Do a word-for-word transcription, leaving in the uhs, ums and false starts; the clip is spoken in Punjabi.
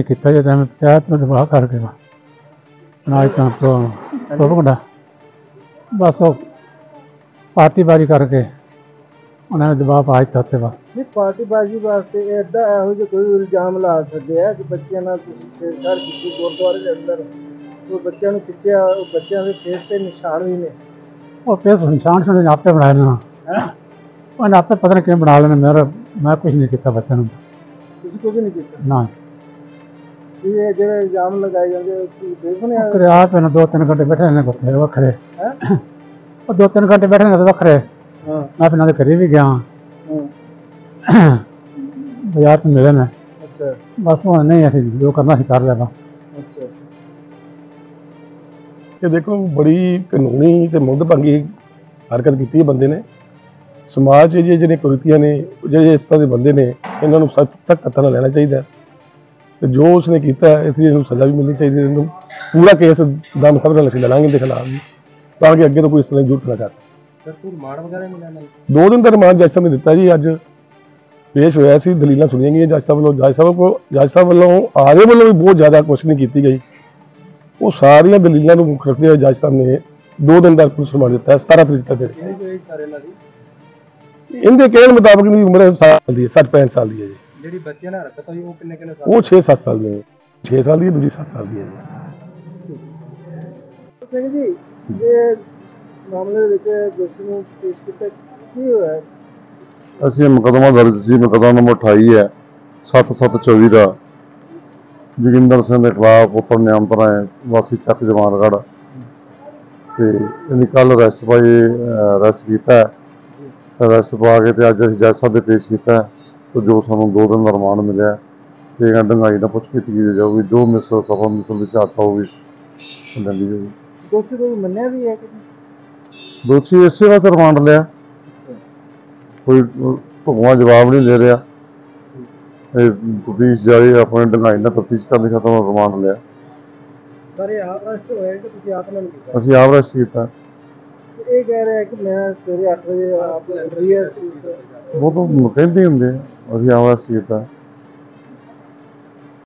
ਕੀਤਾ ਜੇ ਤਾਂ ਪੰਚਾयत में दबाव करके बस ना इतना प्रोपगंडा बस वो पार्टीबाजी करके उन्होंने दबाव पा दिता उत्थे बस नहीं पार्टीबाजी वास्ते ऐसा ਇਹੋ ਜਿਹਾ ਕੋਈ ਇਲਜ਼ਾਮ ਲਾ ਸਕਦੇ ਆ ਕਿ ਬੱਚਿਆਂ ਨਾਲ ਤੁਸੀਂ ਛੇੜछाड़ ਕੀਤੀ ਗੁਰਦੁਆਰੇ ਦੇ ਅੰਦਰ ਉਹ ਬੱਚਿਆਂ ਨੂੰ ਖਿੱਚਿਆ ਉਹ ਬੱਚਿਆਂ ਦੇ ਫੇਸ ਤੇ ਨਿਸ਼ਾਨ ਵੀ ਨੇ ਉਹ ਫਿਰ ਨਿਸ਼ਾਨ ਸੁਣੇ ਆਪੇ ਬਣਾਏ ਨਾ ਉਹਨੇ ਆਪੇ ਪਤਾ ਨਹੀਂ ਕਿਵੇਂ ਬਣਾ ਲੈਣੇ ਮੇਰਾ ਮੈਂ ਕੁਝ ਨਹੀਂ ਕੀਤਾ ਬੱਚਿਆਂ ਨੂੰ ਤੁਸੀਂ ਕੁਝ ਨਹੀਂ ਕੀਤਾ ਨਾ ਇਹ ਜਿਹੜੇ ਇਲਜ਼ਾਮ ਲਗਾਏ ਜਾਂਦੇ ਬੇਬੁਨਿਆਦ ਵੱਖਰੇ ਆਪ ਇਹਨਾਂ ਦੋ ਤਿੰਨ ਘੰਟੇ ਬੈਠੇ ਨੇ ਉੱਥੇ ਵੱਖਰੇ ਉਹ ਦੋ ਤਿੰਨ ਘੰਟੇ ਬੈਠੇ ਨੇ ਵੱਖਰੇ ਹਾਂ ਮੈਂ ਇਹਨਾਂ ਦੇ ਘਰੇ ਵੀ ਗਿਆ ਬਾਜ਼ਾਰ ਤੋਂ ਮਿਲੇ ਨੇ ਅੱਛਾ ਬਸ ਉਹ ਨਹੀਂ ਅਸੀਂ ਜੋ ਕਰਨਾ ਸੀ ਕਰ ਲਿਆ ਬਸ ਅੱਛਾ ਇਹ ਦੇਖੋ ਬੜੀ ਕਾਨੂੰਨੀ ਤੇ ਮੁੱਦਭੰਗੀ ਹਰਕਤ ਕੀਤੀ ਹੈ ਬੰਦੇ ਨੇ ਸਮਾਜ 'ਚ ਜਿਹੜੇ ਕੁਰੀਤੀਆਂ ਨੇ ਜਿਹੜੇ ਇਸ ਤਰ੍ਹਾਂ ਦੇ ਬੰਦੇ ਨੇ ਇਹਨਾਂ ਨੂੰ ਸਖਤ ਸਖਤ ਹੱਥਾਂ ਨਾਲ ਲੈਣਾ ਚਾਹੀਦਾ ਤੇ ਜੋ ਉਸਨੇ ਕੀਤਾ ਇਸ ਲਈ ਇਹਨੂੰ ਸਜ਼ਾ ਵੀ ਮਿਲਣੀ ਚਾਹੀਦੀ ਹੈ ਇਹਨੂੰ ਪੂਰਾ ਕੇਸ ਦਮ ਖਬਰ ਨਾਲ ਅਸੀਂ ਲੜਾਂਗੇ ਦੇ ਖਿਲਾਫ ਵੀ ਤਾਂ ਕਿ ਅੱਗੇ ਤੋਂ ਕੋਈ ਇਸ ਤਰ੍ਹਾਂ ਦੀ ਜ਼ਰੂਰਤ ਨਾ ਕਰ ਸਰ ਕੋਈ ਰਿਮਾਂਡ ਵਗੈਰਾ ਮਿਲਿਆ ਨਹੀਂ ਦੋ ਦਿਨ ਦਾ ਰਿਮਾਂਡ ਜੱਜ ਸਾਹਿਬ ਨੇ ਦਿੱਤਾ ਜੀ ਅੱਜ ਪੇਸ਼ ਹੋਇਆ ਸੀ ਦਲੀਲਾਂ ਸੁਣੀਆਂ ਗਈਆਂ ਜੱਜ ਸਾਹਿਬ ਵੱਲੋਂ ਜੱਜ ਸਾਹਿਬ ਕੋਲ ਜੱਜ ਸਾਹਿਬ ਵੱਲੋਂ ਆਰੇ ਵੱਲੋਂ ਵੀ ਬਹੁਤ ਜ਼ਿਆਦਾ ਕੁਐਸਚਨਿੰਗ ਕੀਤੀ ਗਈ ਉਹ ਸਾਰੀਆਂ ਦਲੀਲਾਂ ਨੂੰ ਮੁੱਖ ਰੱਖਦੇ ਹੋਏ ਜੱਜ ਸਾਹਿਬ ਨੇ ਦੋ ਦਿਨ ਦਾ ਪੁਲਿਸ ਰਿਮਾਂਡ ਦਿੱਤਾ ਸਤਾਰਾਂ ਤਰੀਕ ਤੱਕ ਸਾਰੇ ਨਾਲ ਇਹਦੇ ਕਹਿਣ ਮੁਤਾਬਕ ਦੀ ਉਮਰ ਸਾਲ ਦੀ ਹੈ ਸੱਠ ਪੈਂਹਠ ਸਾਲ ਦੀ ਹੈ ਜੀ ਜਿਹੜੀ ਬੱਚਿਆਂ ਨਾਲ ਹਰਕਤ ਹੋਈ ਉਹ ਕਿੰਨੇ ਕਿੰਨੇ ਸਾਲ ਉਹ ਛੇ ਸੱਤ ਸਾਲ ਦੀ ਹੈ ਛੇ ਸਾਲ ਦੀ ਹੈ ਦੂਜੀ ਸੱਤ ਸਾਲ ਦੀ ਹੈ ਜੀ ਸਿੰਘ ਜੀ ਇਹ ਮਾਮਲੇ ਦੇ ਵਿੱਚ ਦੋਸ਼ੀ ਨੂੰ ਪੇਸ਼ ਕੀਤਾ ਕੀ ਹੋਇਆ ਅਸੀਂ ਮੁਕੱਦਮਾ ਦਰਜ ਸੀ ਮੁਕੱਦਮਾ ਨੰਬਰ ਅਠਾਈ ਹੈ ਸੱਤ ਸੱਤ ਚੌਵੀ ਦਾ ਜੋਗਿੰਦਰ ਸਿੰਘ ਦੇ ਖਿਲਾਫ ਪੁੱਤਰ ਨਿਯੰਤਰਣ ਹੈ ਵਾਸੀ ਚੱਕ ਜਮਾਨਗੜ੍ਹ ਤੇ ਇਹਨੇ ਕੱਲ ਅਰੈਸਟ ਪਾਈ ਅਰੈਸਟ ਕੀਤਾ ਅਰੈਸਟ ਪਾ ਕੇ ਤੇ ਅੱਜ ਅਸੀਂ ਜੱਜ ਸਾਹਿਬ ਦੇ ਪੇਸ਼ ਕੀਤਾ ਤੇ ਜੋ ਸਾਨੂੰ ਦੋ ਦਿਨ ਦਾ ਰਿਮਾਂਡ ਮਿਲਿਆ ਤੇ ਇਹਨਾਂ ਡੰਗਾਈ ਨਾਲ ਪੁੱਛ ਕੀਤੀ ਜਾਊਗੀ ਜੋ ਮਿਸਲ ਸਫਾ ਮਿਸਲ ਦੀ ਸ਼ਹਾਦਤ ਹੋਊਗੀ ਦਿੰਦੀ ਜਾਊਗੀ ਦੋਸ਼ੀ ਕੋਈ ਮੰਨਿਆ ਵੀ ਹੈ ਕਿ ਦੋਸ਼ੀ ਇਸੇ ਵਾਸਤੇ ਰਿਮਾਂਡ ਲਿਆ ਕੋਈ ਭਗਵਾਨ ਜਵਾਬ ਨਹੀਂ ਦੇ ਰਿਹਾ ਇਹ ਪੁਲਿਸ ਜਾਰੀ ਆਪਣੇ ਡੰਗਾਈ ਨਾਲ ਤਫਤੀਸ਼ ਕਰਨ ਦੀ ਖਾਤਰ ਰਿਮਾਂਡ ਲਿਆ ਸਾਰੇ ਆਪ ਅਰੈਸਟ ਹੋਏ ਕਿ ਤੁਸੀਂ ਆਪ ਨਾਲ ਕੀਤਾ ਅਸੀਂ ਆਪ ਅਰੈਸਟ ਕੀਤਾ ਇਹ ਕਹਿ ਰਿਹਾ ਕਿ ਮੈਂ ਸਵੇਰੇ ਅੱਠ ਵਜੇ ਆਪ ਇੰਟਰਵਿਊ ਉਹ ਤਾਂ ਕਹਿੰਦੇ ਹੁੰਦੇ ਅਸੀਂ ਆਪ ਅਰੈਸਟ ਕੀਤਾ